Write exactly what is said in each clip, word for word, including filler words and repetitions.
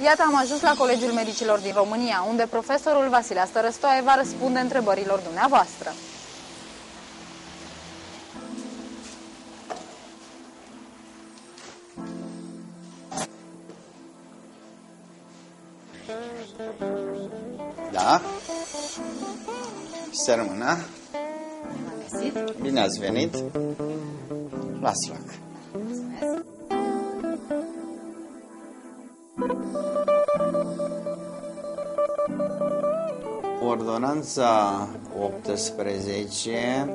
Iată, am ajuns la Colegiul Medicilor din România, unde profesorul Vasile Astărăstoaie va răspunde întrebărilor dumneavoastră. Da? Să rămână. Bine ați venit. Las loc. Ordonanța optsprezece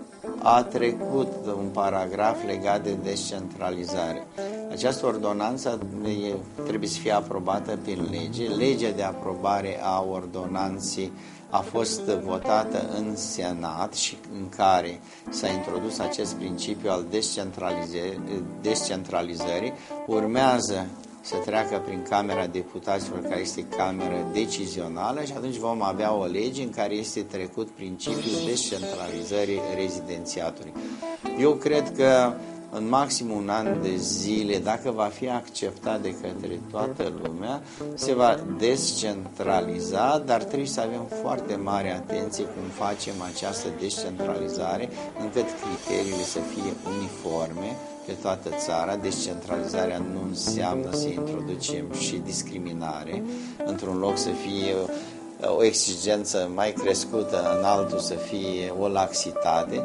a trecut un paragraf legat de descentralizare. Această ordonanță trebuie să fie aprobată prin lege. Legea de aprobare a ordonanței a fost votată în Senat și în care s-a introdus acest principiu al descentralizării. descentralizării. Urmează să treacă prin Camera Deputaților, care este cameră decizională, și atunci vom avea o lege în care este trecut principiul descentralizării rezidențiatului. Eu cred că în maxim un an de zile, dacă va fi acceptat de către toată lumea, se va descentraliza, dar trebuie să avem foarte mare atenție cum facem această descentralizare, încât criteriile să fie uniforme pe toată țara. Descentralizarea nu înseamnă să introducem și discriminare. Într-un loc să fie o exigență mai crescută, în altul să fie o laxitate,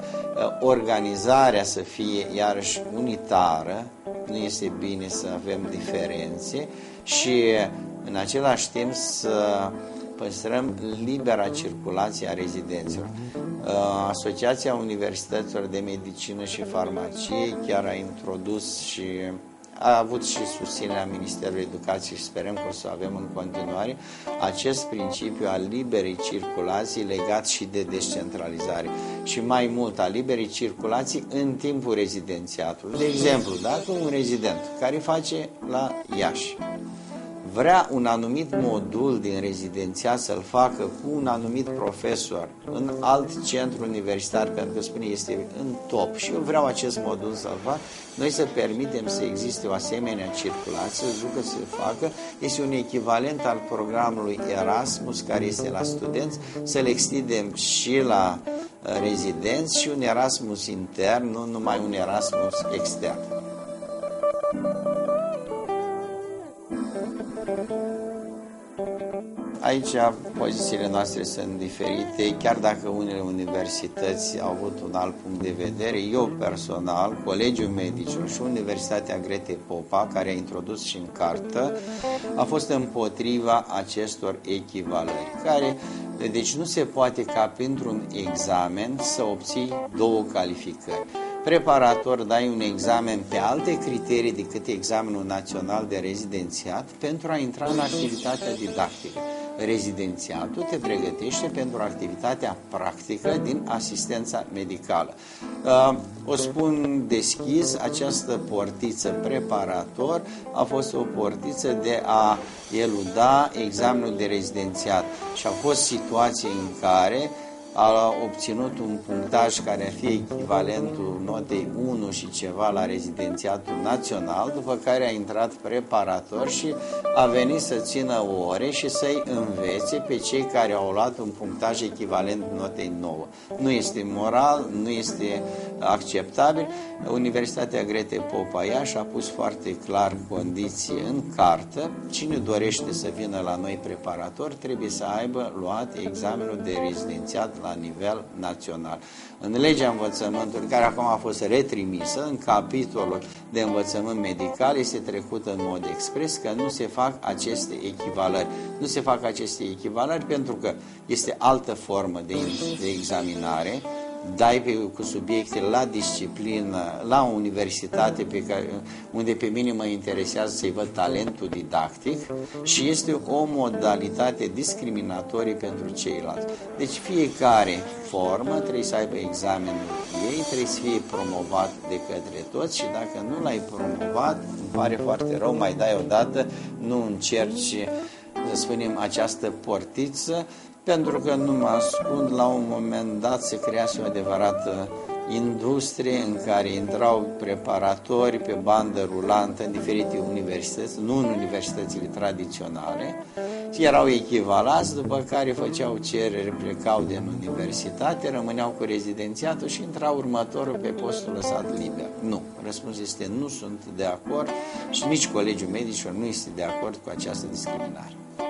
organizarea să fie iarăși unitară, nu este bine să avem diferențe și în același timp să păstrăm libera circulație a rezidenților. Asociația Universităților de Medicină și Farmacie chiar a introdus și a avut și susținerea Ministerului Educației și sperăm că o să avem în continuare acest principiu al liberei circulații legat și de descentralizare și mai mult a liberei circulații în timpul rezidențiatului. De exemplu, dacă un rezident care face la Iași vrea un anumit modul din rezidențiat să-l facă cu un anumit profesor în alt centru universitar, pentru că spune este în top și eu vreau acest modul să-l fac, noi să permitem să existe o asemenea circulație, să se facă, este un echivalent al programului Erasmus, care este la studenți, să-l extindem și la rezidenți și un Erasmus intern, nu numai un Erasmus extern. Aici pozițiile noastre sunt diferite, chiar dacă unele universități au avut un alt punct de vedere. Eu personal, Colegiul Medicilor și Universitatea Grete Popa, care a introdus și în cartă, a fost împotriva acestor echivalări, care, deci nu se poate ca printr-un examen să obții două calificări. Preparator, dai un examen pe alte criterii decât examenul național de rezidențiat pentru a intra în activitatea didactică. Rezidențiatul te pregătește pentru activitatea practică din asistența medicală. O spun deschis, această portiță preparator a fost o portiță de a eluda examenul de rezidențiat și a fost situații în care a obținut un punctaj care ar fi echivalentul notei unu și ceva la rezidențiatul național, după care a intrat preparator și a venit să țină ore și să-i învețe pe cei care au luat un punctaj echivalent notei nouă. Nu este moral, nu este acceptabil. Universitatea Grete Popa Iași a pus foarte clar condiții în cartă. Cine dorește să vină la noi preparator trebuie să aibă luat examenul de rezidențiat la nivel național. În legea învățământului, care acum a fost retrimisă, în capitolul de învățământ medical, este trecut în mod expres că nu se fac aceste echivalări. Nu se fac aceste echivalări pentru că este altă formă de, de examinare. Dai pe, cu subiecte la disciplină, la o universitate pe care, unde pe mine mă interesează să-i văd talentul didactic și este o modalitate discriminatorie pentru ceilalți. Deci fiecare formă trebuie să aibă examenul ei, trebuie să fie promovat de către toți și dacă nu l-ai promovat, îmi pare foarte rău, mai dai odată, nu încerci, să spunem, această portiță, pentru că nu mă ascund, la un moment dat se crease o adevărată industrie în care intrau preparatori pe bandă rulantă în diferite universități, nu în universitățile tradiționale, și erau echivalați, după care făceau cerere, plecau din universitate, rămâneau cu rezidențiatul și intrau următorul pe postul lăsat liber. Nu. Răspunsul este nu sunt de acord și nici Colegiul Medicilor nu este de acord cu această discriminare.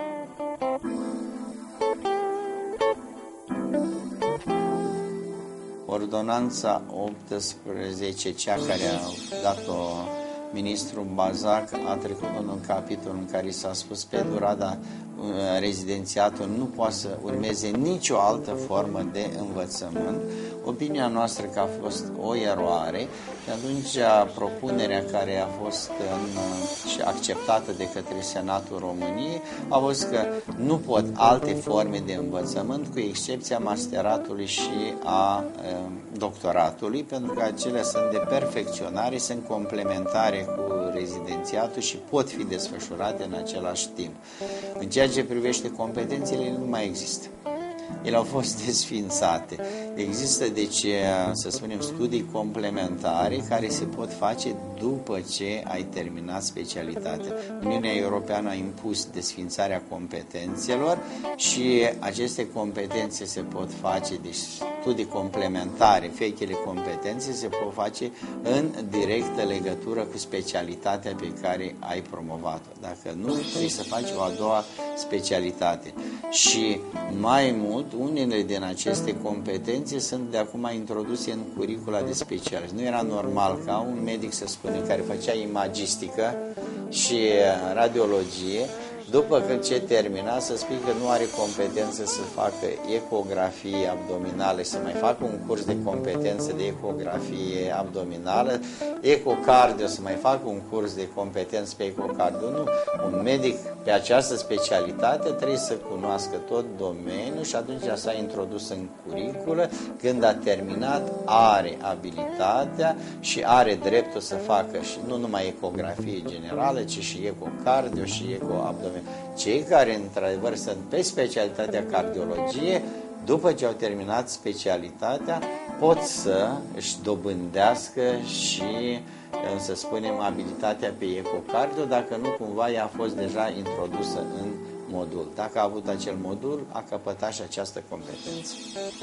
Ordonanța optsprezece, cea care a dat-o ministrul Bazac, a trecut în un capitol în care s-a spus pe durata rezidențiatul nu poate să urmeze nicio altă formă de învățământ. Opinia noastră că a fost o eroare și atunci propunerea care a fost în, și acceptată de către Senatul României a fost că nu pot alte forme de învățământ cu excepția masteratului și a e, doctoratului, pentru că acelea sunt de perfecționare, sunt complementare cu rezidențiatul și pot fi desfășurate în același timp. În ceea ce privește competențele, nu mai există. Ele au fost desființate. Există, deci, să spunem, studii complementare care se pot face după ce ai terminat specialitatea. Uniunea Europeană a impus desființarea competențelor și aceste competențe se pot face, deci studii complementare, vechile competențe se pot face în directă legătură cu specialitatea pe care ai promovat-o. Dacă nu, trebuie să faci o a doua specialitate. Și mai mult, unele din aceste competențe sunt de acum introduse în curicula de specialitate. Nu era normal ca un medic, să spunem, care făcea imagistică și radiologie, după ce termina, să spui că nu are competență să facă ecografie abdominală și să mai facă un curs de competență de ecografie abdominală, ecocardio, să mai facă un curs de competență pe ecocardio. Nu. Un medic pe această specialitate trebuie să cunoască tot domeniul și atunci s-a introdus în curiculă. Când a terminat, are abilitatea și are dreptul să facă și nu numai ecografie generală, ci și ecocardio și ecoabdominală. Cei care, într-adevăr, sunt pe specialitatea cardiologie, după ce au terminat specialitatea, pot să își dobândească și, să spunem, abilitatea pe ecocardio, dacă nu cumva ea a fost deja introdusă în modul. Dacă a avut acel modul, a căpătat și această competență.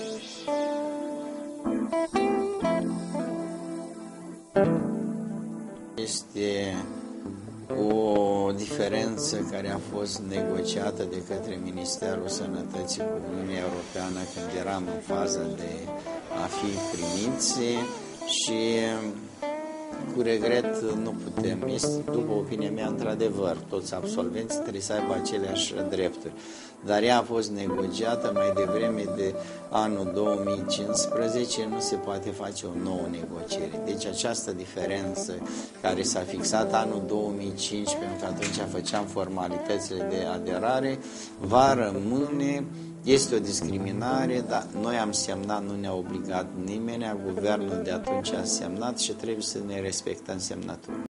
Este o diferență care a fost negociată de către Ministerul Sănătății cu Uniunea Europeană când eram în faza de a fi primiți și cu regret nu putem. Este, după opinia mea, într-adevăr, toți absolvenții trebuie să aibă aceleași drepturi. Dar ea a fost negociată mai devreme de anul două mii cincisprezece, nu se poate face o nouă negociere. Deci această diferență care s-a fixat anul două mii cinci, pentru că atunci făceam formalitățile de aderare, va rămâne. Este o discriminare, dar noi am semnat, nu ne-a obligat nimeni, guvernul de atunci a semnat și trebuie să ne respectăm semnătura.